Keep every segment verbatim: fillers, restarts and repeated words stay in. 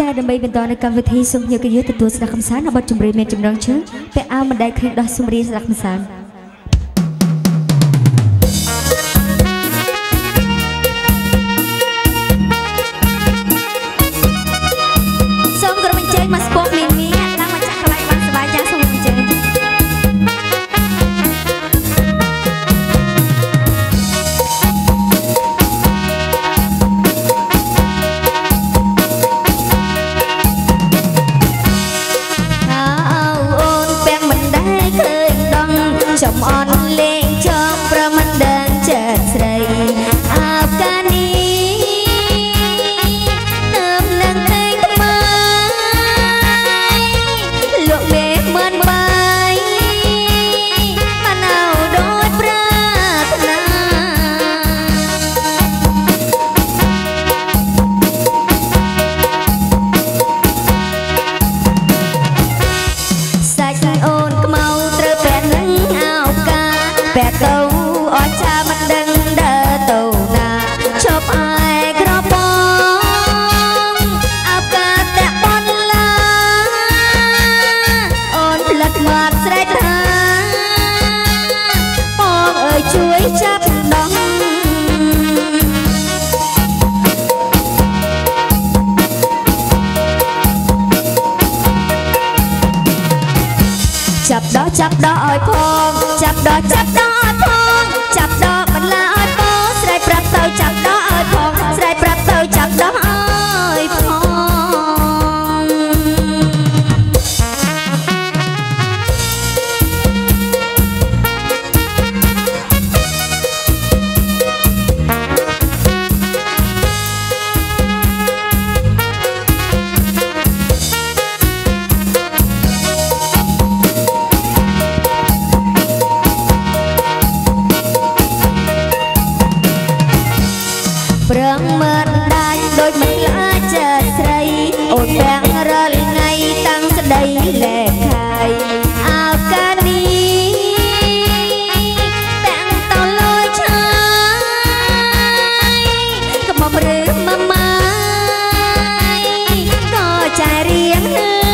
ចាដើម្បីបន្តនៅកម្មវិធីសូមភ្ញៀវកិត្តិយសទទួលស្ដាប់កំសាន្តនៅបទចម្រៀងមានចម្រងជើងពាក់អាវមិនដែលឃ្លីដោះសូមរៀនស្ដាប់កំសាន្តសូមក្រុមអញ្ជើញមកស្ពកមីមីឡើងមកចាក់កន្លែងបានសប្បាយចាសូមអញ្ជើញចំអនលេងចង់ប្រមិនដឹងចិត្តស្រីអើកានេះនឹមនឹងតែថ្មលោកមេមិនបាយបានអោដូចប្រាថ្នាសាច់អូនខ្មៅត្រូវបែរនឹងបែកទៅអត់ចាមិនដឹងដើរទៅណាឈប់អើយក្របងអើកាតែបនឡាអូនផ្លិតមាត់ស្រែកថាបងអើយជួយចាប់ដងចាប់ដោះចាប់ដោះឲ្យផងចាប់ដោះចាប់ដោះឲ្យផងចាប់ដោះបន្លាឲ្យបងស្រែកប្រាប់ទៅចាប់ដោះឲ្យផងស្រែកប្រាប់ទៅចាប់ដោះឲ្យផងប្រឹងមិនដាច់ដូចមិនខ្លាចចិត្តស្រីអូនបាំងរាល់ថ្ងៃតាំងស្ដីលែកខាយអើកានេះបាំងតលយឆាយកុំមកឬមកម៉ាយក៏ចាយរៀង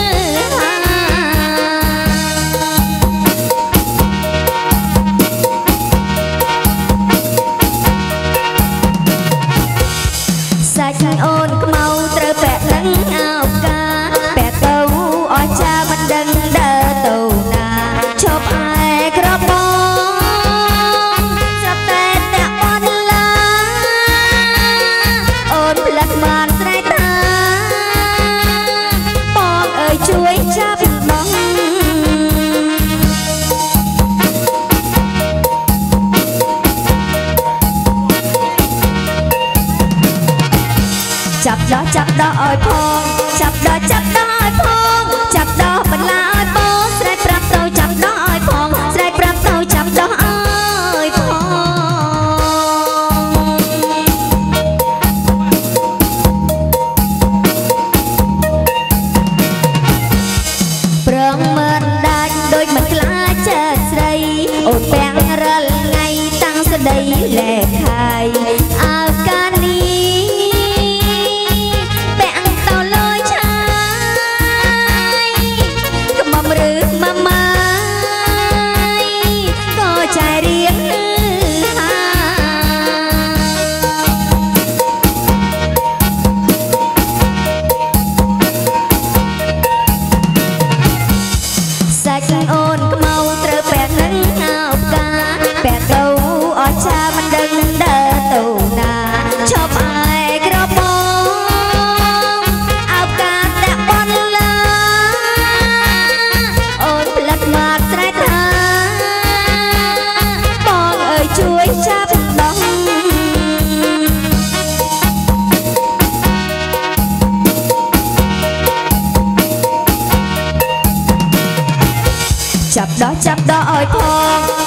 សាច់អូនខ្មៅត្រូវបែកនឹងអោកាបែកទៅអស់ចាមិនដឹងដើរទៅណាឈប់អើយក្របងស្រាប់តែតែបនឡាអូនផ្លិតបានស្រែកថាបងអើយជួយចាប់បងចាប់ដោះចាប់ដោះឲ្យផងចាប់ដោះចាប់ដោះឲ្យផងចាប់ដោះបន្លាឲ្យបងស្រែកប្រាប់ទៅចាប់ដោះឲ្យផងស្រែកប្រាប់ទៅចាប់ដោះឲ្យផងប្រឹងមិនដាច់ដូចមិនខ្លាចចិត្តស្រីអូនបាំងរាល់ថ្ងៃតាំងស្ដីលែកខាយអើកានេះអូនខ្មៅត្រូវបែកនឹងអោកាបែកទៅអស់ចាមិនដឹងដើរទៅណាឈប់អើយក្របងអោកាតែបនឡាអូនផ្លិតមាត់ស្រែកថាបងអើយជួយចាប់ដងចាប់ដោះចាប់ដោះឲ្យផង